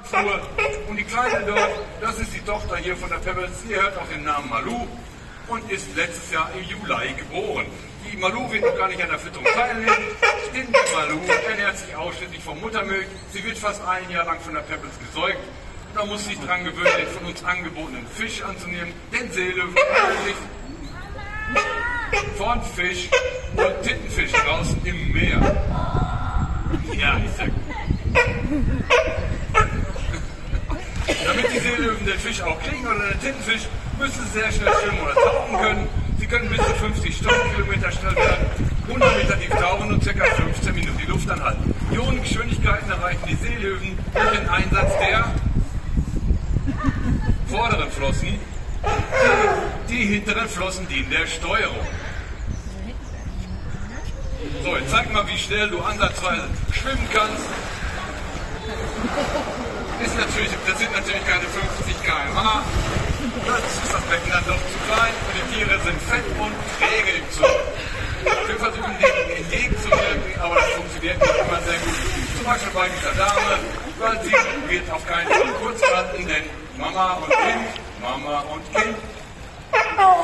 Flur. Und die Kleine dort, das ist die Tochter hier von der Pebbles, die hört auch den Namen Malou und ist letztes Jahr im Juli geboren. Die Malou wird noch gar nicht an der Fütterung teilnehmen. Stimmt, die Malou ernährt sich ausschließlich von Muttermilch. Sie wird fast ein Jahr lang von der Pebbles gesäugt. Da muss sich dran gewöhnen, den von uns angebotenen Fisch anzunehmen, den Seelöwen von Fisch und Tintenfisch draußen im Meer. Ja, ist ja gut. Damit die Seelöwen den Fisch auch kriegen oder den Tintenfisch, müssen sie sehr schnell schwimmen oder tauchen können. Sie können bis zu 50 Stundenkilometer schnell werden, 100 Meter tief tauchen und ca. 15 Minuten die Luft anhalten. Die hohen Geschwindigkeiten erreichen die Seelöwen durch den Einsatz der vorderen Flossen. Die hinteren Flossen dienen der Steuerung. So, jetzt zeig mal, wie schnell du ansatzweise schwimmen kannst. Das sind natürlich keine 50 km/h. Dazu ist das Becken dann doch zu klein und die Tiere sind fett und träge im Zoo. Wir versuchen denen entgegenzuwirken, aber das funktioniert nicht immer sehr gut. Zum Beispiel bei dieser Dame, weil sie wird auf keinen Fall kurz halten, denn Mama und Kind